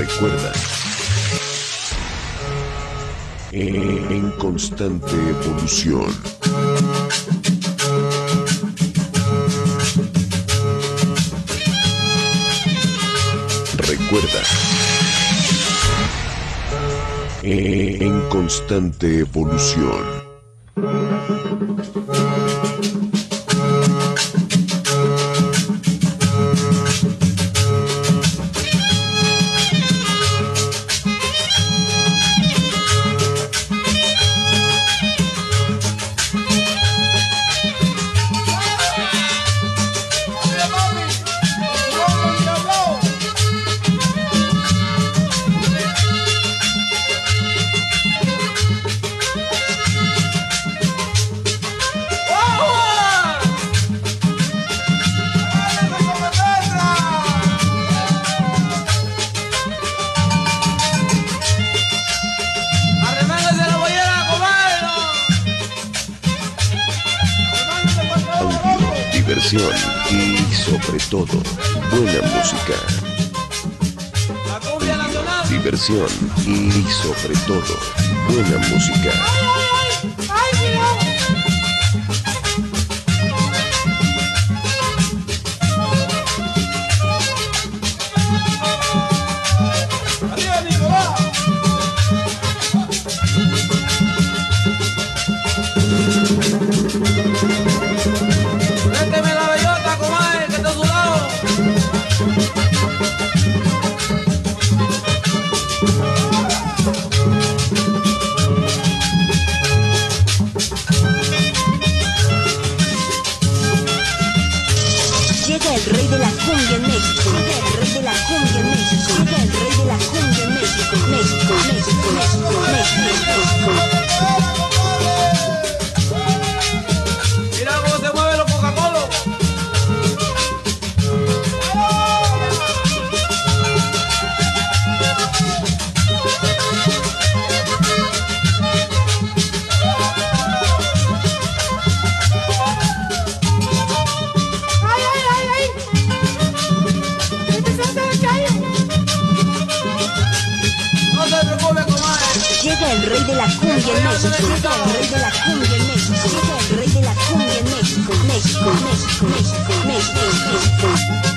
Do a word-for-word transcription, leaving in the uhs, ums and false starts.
Recuerda, en constante evolución. Recuerda, en constante evolución. Diversión y sobre todo buena música. Diversión y sobre todo buena música. Llega el rey de la cumbia en México. Llega el rey de la cumbia en México. Llega el rey de la cumbia en México. México, México, México, México, México. Mira cómo se mueven los Coca-Cola. Llega el rey de la cumbia en México. Llega el rey de la cumbia en México. Llega el rey de la cumbia en México. México, México, México, México, México.